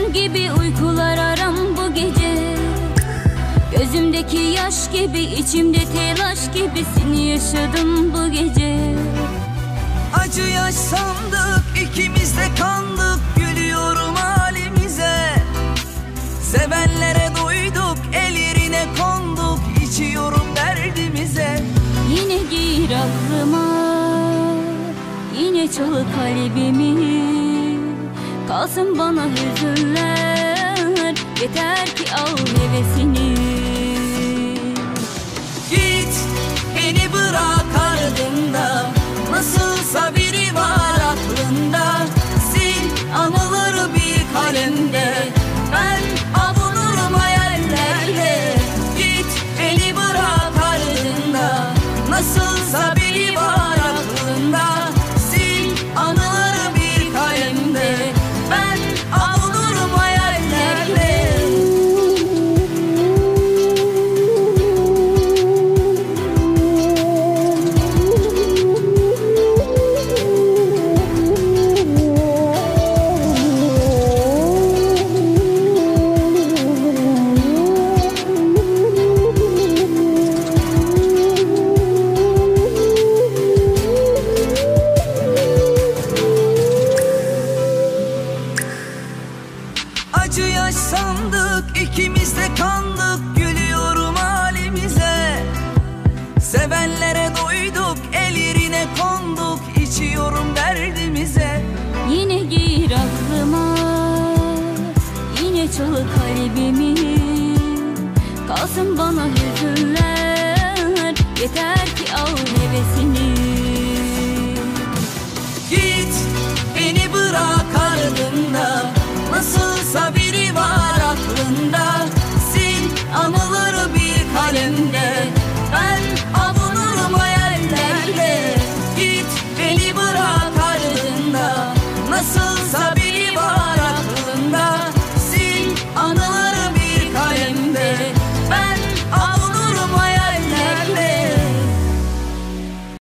Rüyam gibi uykular aram bu gece. Gözümdeki yaş gibi, içimde telaş gibisini yaşadım bu gece. Acı yaş sandık, ikimiz de kandık, gülüyorum halimize. Sevenlere doyduk, el yerine konduk, içiyorum derdimize. Yine gir aklıma, yine çal kalbimi. Kalsın bana hüzünler, yeter ki al hevesini. Git, beni bırak ardında, nasılsa biri var aklında. Sil anıları bir kalemde, ben avunurum hayallerle. Git, beni bırak ardında, nasılsa biri var aklında. Sil anıları bir kalemde, ben avunurum hayallerle. Acı yaş sandık, ikimiz de kandık, gülüyorum halimize. Sevenlere doyduk, el yerine konduk, içiyorum derdimize. Yine gir aklıma, yine çal kalbimi. Kalsın bana hüzünler, yeter ki al hevesini.